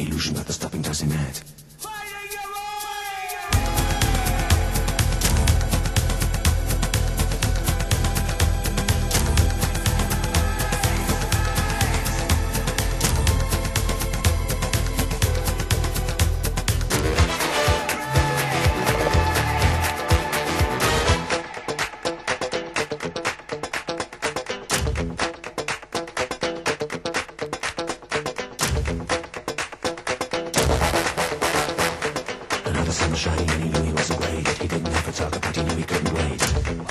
illusion that the stopping doesn't net. The sun shining and he knew he wasn't great. He didn't have a target, but he knew he couldn't wait.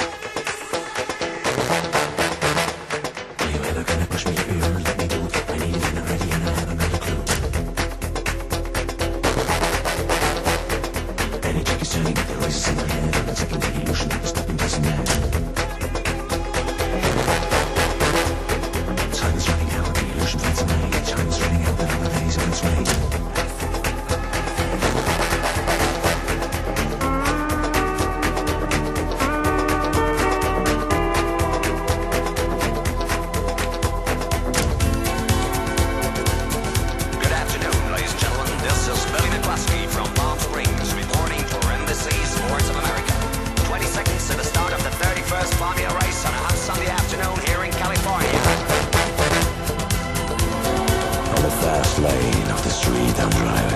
Are you ever gonna push me to you and let me do it? I need it and I'm ready and I haven't got a clue. Any trick is turning, the voices in my head. I'm taking the illusion that the stopping doesn't end. Time is running out, the illusion fades away. Time is running out, the holiday is on its way. Lane of the street I'm driving.